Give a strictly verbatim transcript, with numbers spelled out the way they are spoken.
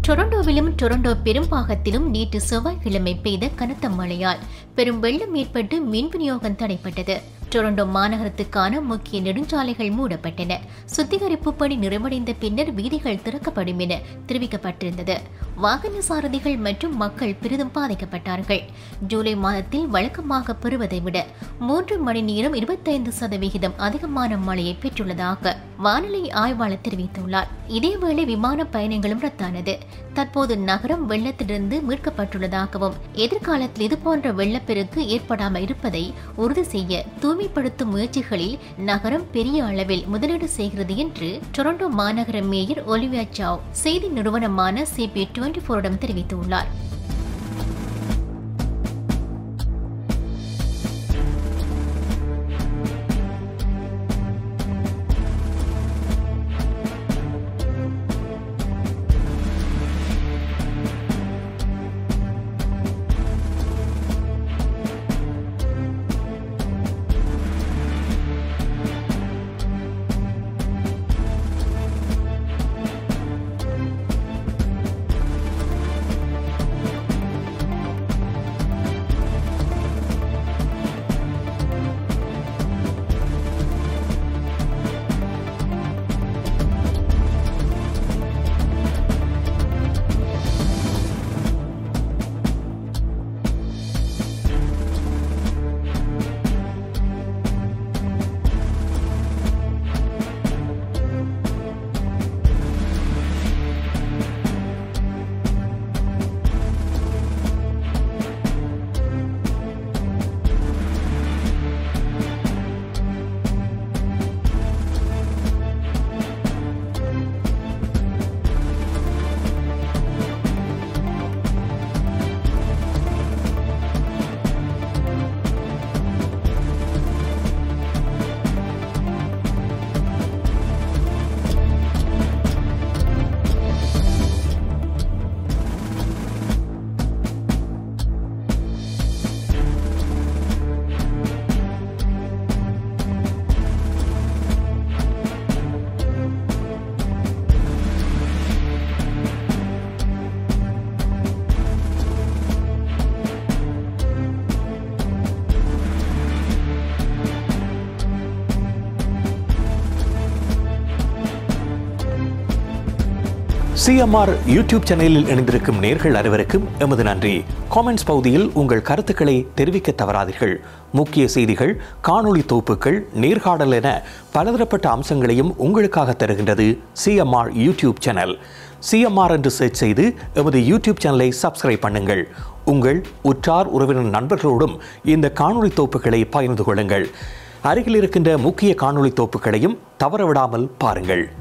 டொரண்டோவிலும் டொரண்டோ பெரும்பாகத்திலும் நேற்று செவ்வாய்க்கிழமை பெய்த கனத்த மழையால் பெரும் வெள்ளம் ஏற்பட்டு மின் விநியோகம் தடைப்பட்டது. டொரண்டோ மாநகரத்துக்கான முக்கிய நெடுஞ்சாலைகள் மூடப்பட்டன. சுத்திகரிப்பு பணி நிறைவடைந்த பின்னர் வீதிகள் திறக்கப்படும் என தெரிவிக்கப்பட்டிருந்தது. வாகன சாரதிகள் மற்றும் மக்கள் பெரிதும் பாதிக்கப்பட்டார்கள். ஜூலை மாதத்தில் வழக்கமாக பெறுவதை விட மூன்று மணி நேரம் இருபத்தைந்து சதவிகிதம் அதிகமான மழையை பெற்றுள்ளதாக வானிலை ஆய்வாளர் தெரிவித்துள்ளார். இதேவேளை விமான பயணங்களும் ரத்தானது. தற்போது நகரம் வெள்ளத்திலிருந்து மீட்கப்பட்டுள்ளதாகவும் எதிர்காலத்தில் இதுபோன்ற வெள்ளப்பெருக்கு ஏற்படாமல் இருப்பதை உறுதி செய்ய தூய்மைப்படுத்தும் முயற்சிகளில் நகரம் பெரிய அளவில் முதலீடு செய்கிறது என்று டொரண்டோ மாநகர மேயர் ஒலிவியா சாவ் செய்தி நிறுவனமான சிபி டுவெண்டி போரிடம் தெரிவித்துள்ளார். சிஎம்ஆர் யூடியூப் சேனலில் இணைந்திருக்கும் நேர்கள் அனைவருக்கும் எமது நன்றி. காமெண்ட்ஸ் பகுதியில் உங்கள் கருத்துக்களை தெரிவிக்க தவறாதீர்கள். முக்கிய செய்திகள், காணொளி தொகுப்புகள், நேர்காணல் என பலதரப்பட்ட அம்சங்களையும் உங்களுக்காக தருகின்றது சிஎம்ஆர் யூடியூப் சேனல். சிஎம்ஆர் என்று சர்ச் செய்து எமது யூடியூப் சேனலை சப்ஸ்கிரைப் பண்ணுங்கள். உங்கள் உற்றார் உறவினர் நண்பர்களோடும் இந்த காணொளி தொகுப்புகளை பகிர்ந்து கொள்ளுங்கள். அருகில் இருக்கின்ற முக்கிய காணொளி தொகுப்புகளையும் தவறவிடாமல் பாருங்கள்.